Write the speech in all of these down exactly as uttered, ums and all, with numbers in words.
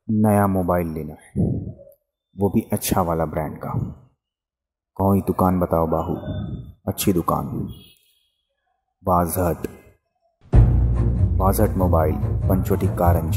नया मोबाइल लेना है, वो भी अच्छा वाला ब्रांड का। कोई दुकान बताओ बाहू, अच्छी दुकान। वाजहट, वाजहट मोबाइल, पंचवटी कारंजा।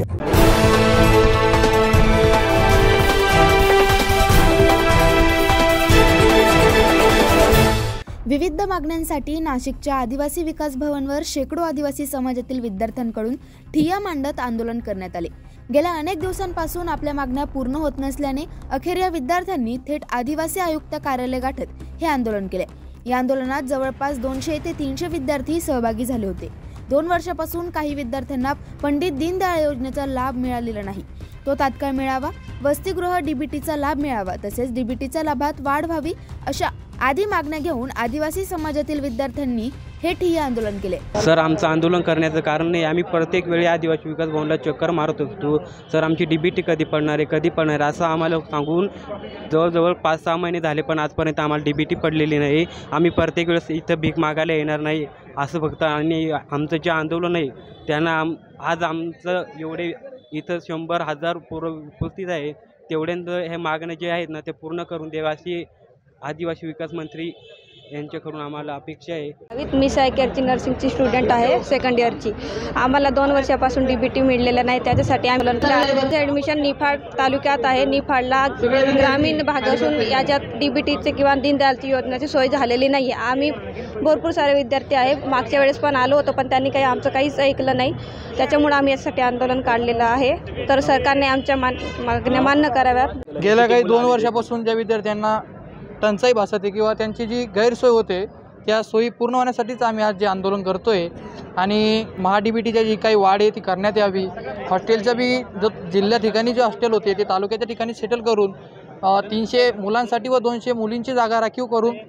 विविध मागण्यांसाठी नाशिकच्या आदिवासी विकास भवनवर शेकडो आदिवासी समाजातील विद्यार्थ्यांकडून ठिय्या मांडत आंदोलन करण्यात आले। गेल्या अनेक दिवसांपासून आपल्या मागण्या पूर्ण होत नसल्याने अखेर या विद्यार्थ्यांनी थेट आदिवासी आयुक्त कार्यालय गाठत हे आंदोलन केले। या आंदोलनात जवळपास दोनशे ते तीनशे विद्यार्थी सहभागी झाले होते। दोन वर्षापासून काही विद्यार्थ्यांना पंडित दीनदयाळ योजनेचा लाभ मिळालेला नाही, तो तात्काळ मिळावा, वसतिगृह डीबीटीचा लाभ मिळावा, तसेच डीबीटीच्या लाभात वाढ व्हावी अशा आदी मागण्या घेऊन आदिवासी समाजातील विद्यार्थ्यांनी हे ठिय्या आंदोलन केले। सर, आमचं आंदोलन करण्याचं कारण नाही, आम्ही प्रत्येक वेळी आदिवासी विकास भवनला चक्कर मारत होतो। सर, आमची डीबीटी कधी पडणार आहे कधी पडणार आहे असं आम्हाला सांगून जवळजवळ पाच सहा महिने झाले, पण आजपर्यंत आम्हाला डीबीटी पडलेली नाही। आम्ही प्रत्येक वेळेस इथं भीक मागायला येणार नाही असं फक्त, आणि आमचं जे आंदोलन आहे त्यांना आम आज आमचं एवढे इथं शंभर हजार पूर्व उपस्थित आहे, तेवढ्यांद हे मागण्या जे आहेत ना ते पूर्ण करून द्यावे अशी आदिवासी विकास मंत्री यांच्याकडून आम्हाला अपेक्षा आहे। मी सायकेअरची नर्सिंगची स्टुडंट आहे, सेकंड इयरची। आम्हाला दोन वर्षापासून डीबीटी मिळलेलं नाही, त्याच्यासाठी आंदोलन। ॲडमिशन निफाड तालुक्यात आहे। निफाडला ग्रामीण भाग असून याच्यात डीबीटीचे किंवा दीनदयाळची योजनेची सोय झालेली नाही आहे। आम्ही भरपूर सारे विद्यार्थी आहे, मागच्या वेळेस पण आलो होतो पण त्यांनी काही आमचं काहीच ऐकलं नाही, त्याच्यामुळे आम्ही यासाठी आंदोलन काढलेलं आहे। तर सरकारने आमच्या मागण्या मान्य कराव्यात। गेल्या काही दोन वर्षापासून ज्या विद्यार्थ्यांना टंचाई भासते किंवा त्यांची जी गैरसोय होते त्या सोयी पूर्ण होण्यासाठीच आम्ही आज जे आंदोलन करतो आहे। आणि महाडीबीटीच्या जी काही वाढ आहे ती करण्यात यावी। हॉस्टेलच्या बी जो जिल्ह्या ठिकाणी जे हॉस्टेल होते ते तालुक्याच्या ठिकाणी सेटल करून तीनशे मुलांसाठी व दोनशे मुलींची जागा राखीव करून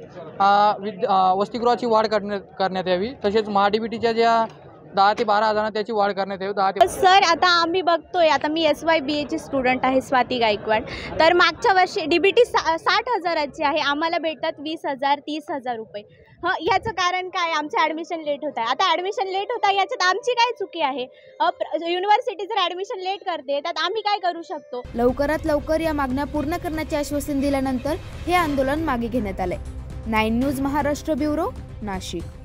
विद वसतिगृहाची वाढ करण्यात करण्यात यावी। तसेच महाडीबीटीच्या ज्या दहा ते बारा हजारांना त्याची वाढ करण्यात यावी। दहा ते सर, आता आम्ही बघतोय, आता मी एस वाय बी एची स्टुडंट आहे, स्वाती गायकवाड। तर मागच्या वर्षी डीबीटी सा साठ हजाराची आहे, आम्हाला भेटतात वीस हजार तीस हजार रुपये। हं, याचं कारण काय? आमचं ॲडमिशन लेट होत आहे। आता ॲडमिशन लेट होत आहे याच्यात आमची काय चुकी आहे? युनिव्हर्सिटी जर ॲडमिशन लेट करते त्यात आम्ही काय करू शकतो? लवकरात लवकर या मागण्या पूर्ण करण्याचे आश्वासन दिल्यानंतर हे आंदोलन मागे घेण्यात आले। Nine news Maharashtra bureau, Nashik.